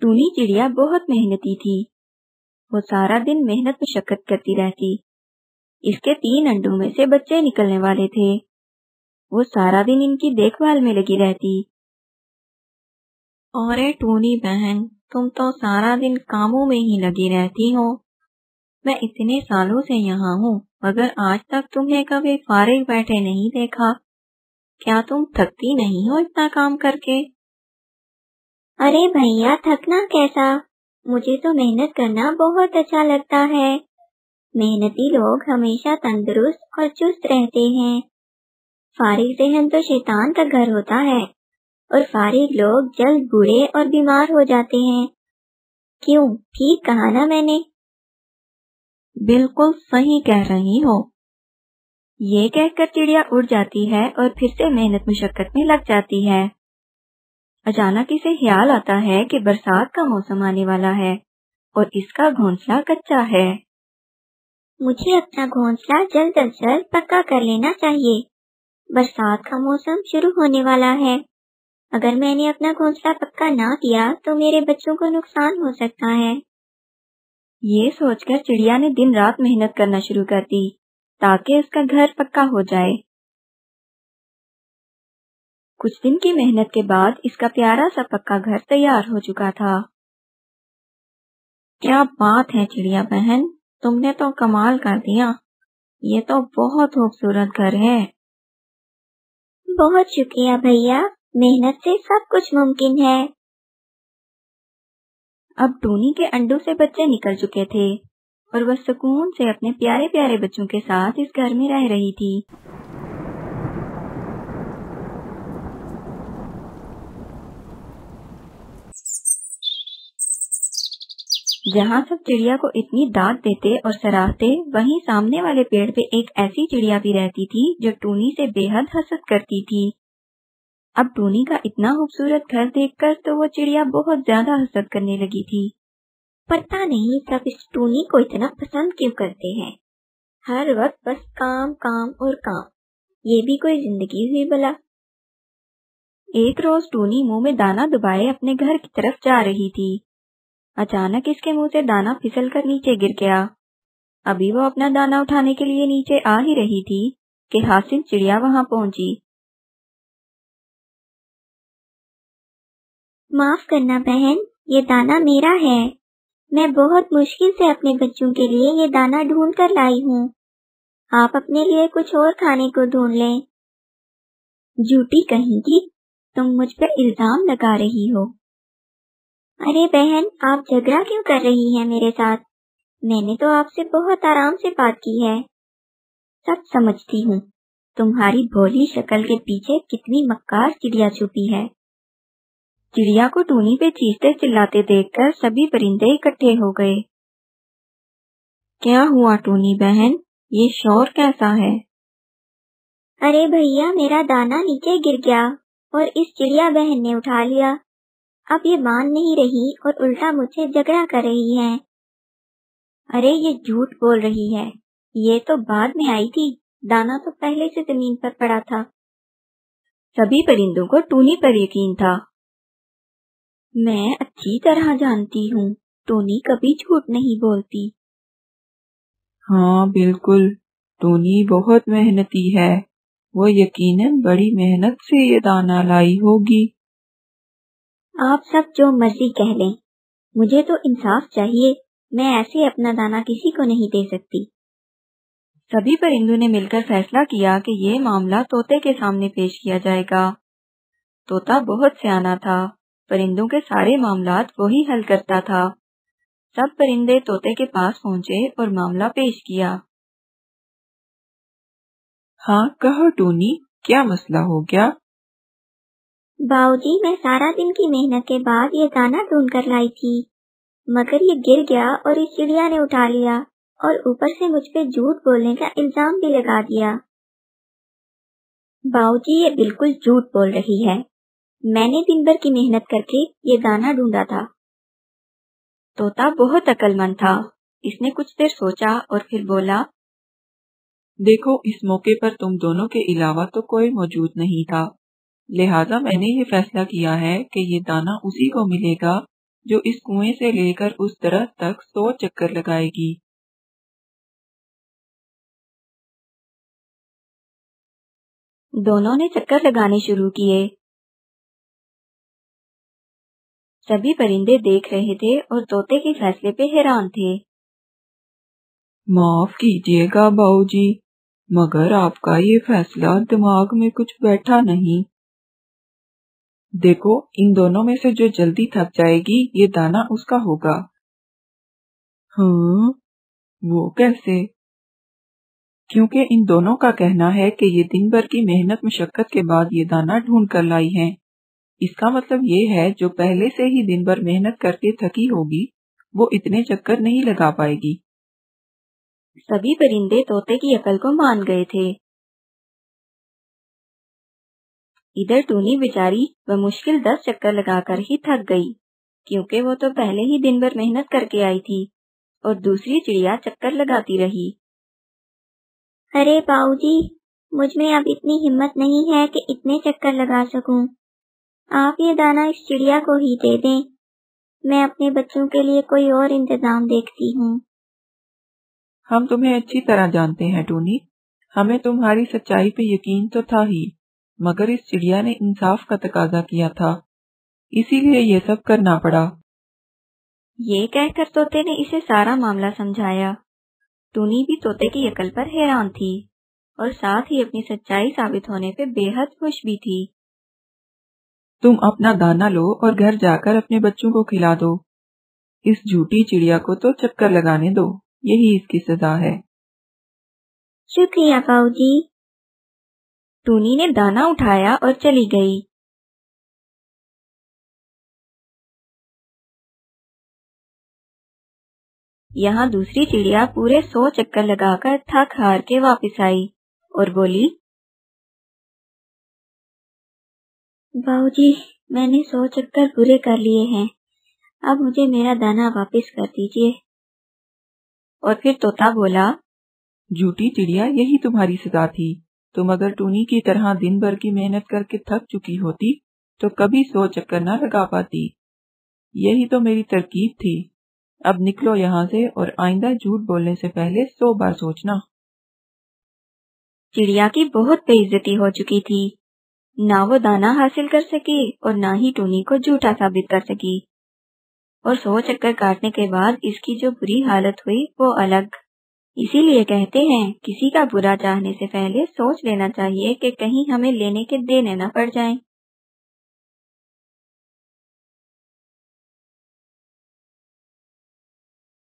टूनी चिड़िया बहुत मेहनती थी। वो सारा दिन मेहनत मशक्कत करती रहती। इसके 3 अंडों में से बच्चे निकलने वाले थे। वो सारा दिन इनकी देखभाल में लगी रहती। अरे टूनी बहन, तुम तो सारा दिन कामों में ही लगी रहती हो। मैं इतने सालों से यहाँ हूँ, मगर आज तक तुम्हें कभी फारिग बैठे नहीं देखा। क्या तुम थकती नहीं हो इतना काम करके? अरे भैया, थकना कैसा, मुझे तो मेहनत करना बहुत अच्छा लगता है। मेहनती लोग हमेशा तंदुरुस्त और चुस्त रहते हैं। फारिग ज़हन तो शैतान का घर होता है और फारिग लोग जल्द बूढ़े और बीमार हो जाते हैं। क्यों, ठीक कहा ना मैंने? बिल्कुल सही कह रही हो। ये कहकर चिड़िया उड़ जाती है और फिर से मेहनत मशक्कत में लग जाती है। अचानक इसे ख्याल आता है कि बरसात का मौसम आने वाला है और इसका घोंसला कच्चा है। मुझे अपना घोंसला जल्द अज जल्द पक्का कर लेना चाहिए। बरसात का मौसम शुरू होने वाला है। अगर मैंने अपना घोंसला पक्का ना किया तो मेरे बच्चों को नुकसान हो सकता है। ये सोचकर चिड़िया ने दिन रात मेहनत करना शुरू कर दी ताकि उसका घर पक्का हो जाए। कुछ दिन की मेहनत के बाद इसका प्यारा सा पक्का घर तैयार हो चुका था। क्या बात है चिड़िया बहन, तुमने तो कमाल कर दिया। ये तो बहुत खूबसूरत घर है। बहुत शुक्रिया भैया, मेहनत से सब कुछ मुमकिन है। अब टूनी के अंडों से बच्चे निकल चुके थे और वह सुकून से अपने प्यारे प्यारे बच्चों के साथ इस घर में रह रही थी। जहाँ सब चिड़िया को इतनी दाद देते और सराहते, वहीं सामने वाले पेड़ पे एक ऐसी चिड़िया भी रहती थी जो टूनी से बेहद हसद करती थी। अब टूनी का इतना खूबसूरत घर देखकर तो वो चिड़िया बहुत ज्यादा हसद करने लगी थी। पता नहीं सब इस टूनी को इतना पसंद क्यों करते हैं। हर वक्त बस काम काम और काम। ये भी कोई जिंदगी हुई भला। एक रोज टूनी मुंह में दाना दबाए अपने घर की तरफ जा रही थी। अचानक इसके मुंह से दाना फिसलकर नीचे गिर गया। अभी वो अपना दाना उठाने के लिए नीचे आ ही रही थी कि हासिन चिड़िया वहां पहुंची। माफ करना बहन, ये दाना मेरा है। मैं बहुत मुश्किल से अपने बच्चों के लिए ये दाना ढूंढ कर लाई हूँ। आप अपने लिए कुछ और खाने को ढूंढ लें। झूठी कहेंगी, तुम मुझ पर इल्जाम लगा रही हो। अरे बहन, आप झगड़ा क्यों कर रही हैं मेरे साथ? मैंने तो आपसे बहुत आराम से बात की है। सब समझती हूँ। तुम्हारी भोली शक्ल के पीछे कितनी मक्कार चिड़िया छुपी है। चिड़िया को टूनी पे चीखते चिल्लाते देखकर सभी परिंदे इकट्ठे हो गए। क्या हुआ टूनी बहन, ये शोर कैसा है? अरे भैया, मेरा दाना नीचे गिर गया और इस चिड़िया बहन ने उठा लिया। अब ये मान नहीं रही और उल्टा मुझसे झगड़ा कर रही है। अरे ये झूठ बोल रही है। ये तो बाद में आई थी, दाना तो पहले से जमीन पर पड़ा था। सभी परिंदों को टूनी पर यकीन था। मैं अच्छी तरह जानती हूँ, टूनी कभी झूठ नहीं बोलती। हाँ बिल्कुल, टूनी बहुत मेहनती है। वो यकीनन बड़ी मेहनत से ये दाना लाई होगी। आप सब जो मर्जी कह लें, मुझे तो इंसाफ चाहिए। मैं ऐसे अपना दाना किसी को नहीं दे सकती। सभी परिंदों ने मिलकर फैसला किया कि ये मामला तोते के सामने पेश किया जाएगा। तोता बहुत सियाना था। परिंदों के सारे मामलात वही हल करता था। सब परिंदे तोते के पास पहुँचे और मामला पेश किया। हाँ कहो टूनी, क्या मसला हो गया? बाबूजी, मैं सारा दिन की मेहनत के बाद ये दाना ढूंढ कर लाई थी, मगर ये गिर गया और इस चिड़िया ने उठा लिया और ऊपर से मुझ पे झूठ बोलने का इल्जाम भी लगा दिया। बाबूजी, ये बिल्कुल झूठ बोल रही है। मैंने दिन भर की मेहनत करके ये दाना ढूंढा था। तोता बहुत अक्लमंद था। इसने कुछ देर सोचा और फिर बोला, देखो, इस मौके पर तुम दोनों के अलावा तो कोई मौजूद नहीं था, लिहाजा मैंने ये फैसला किया है कि ये दाना उसी को मिलेगा जो इस कुएं से लेकर उस दरख्त तक 100 चक्कर लगाएगी। दोनों ने चक्कर लगाने शुरू किए। सभी परिंदे देख रहे थे और तोते के फैसले पे हैरान थे। माफ कीजिएगा बाऊजी, मगर आपका ये फैसला दिमाग में कुछ बैठा नहीं। देखो, इन दोनों में से जो जल्दी थक जाएगी ये दाना उसका होगा। हाँ, वो कैसे? क्योंकि इन दोनों का कहना है कि ये दिन भर की मेहनत मशक्कत के बाद ये दाना ढूंढ कर लाई हैं। इसका मतलब ये है जो पहले से ही दिन भर मेहनत करके थकी होगी वो इतने चक्कर नहीं लगा पाएगी। सभी परिंदे तोते की अकल को मान गए थे। इधर टूनी बेचारी मुश्किल 10 चक्कर लगाकर ही थक गई, क्योंकि वो तो पहले ही दिन भर मेहनत करके आई थी, और दूसरी चिड़िया चक्कर लगाती रही। अरे बाऊजी, मुझ में अब इतनी हिम्मत नहीं है कि इतने चक्कर लगा सकूं। आप ये दाना इस चिड़िया को ही दे दें, मैं अपने बच्चों के लिए कोई और इंतजाम देखती हूँ। हम तुम्हें अच्छी तरह जानते हैं टूनी, हमें तुम्हारी सच्चाई पे यकीन तो था ही, मगर इस चिड़िया ने इंसाफ का तकाजा किया था, इसीलिए ये सब करना पड़ा। ये कहकर तोते ने इसे सारा मामला समझाया। टूनी भी तोते की अकल पर हैरान थी और साथ ही अपनी सच्चाई साबित होने पे बेहद खुश भी थी। तुम अपना दाना लो और घर जाकर अपने बच्चों को खिला दो। इस झूठी चिड़िया को तो चक्कर लगाने दो, यही इसकी सजा है। शुक्रिया बाऊजी। टूनी ने दाना उठाया और चली गई। यहाँ दूसरी चिड़िया पूरे 100 चक्कर लगाकर थक हार के वापस आई और बोली, बाऊजी, मैंने 100 चक्कर पूरे कर लिए हैं, अब मुझे मेरा दाना वापस कर दीजिए। और फिर तोता बोला, झूठी चिड़िया, यही तुम्हारी सजा थी। तुम अगर टूनी की तरह दिन भर की मेहनत करके थक चुकी होती तो कभी 100 चक्कर न लगा पाती। यही तो मेरी तरकीब थी। अब निकलो यहाँ से और आइंदा झूठ बोलने से पहले 100 बार सोचना। चिड़िया की बहुत बेइज्जती हो चुकी थी। ना वो दाना हासिल कर सकी और ना ही टूनी को झूठा साबित कर सकी। और 100 चक्कर काटने के बाद इसकी जो बुरी हालत हुई वो अलग। इसीलिए कहते हैं, किसी का बुरा चाहने से पहले सोच लेना चाहिए कि कहीं हमें लेने के देने न पड़ जाएं।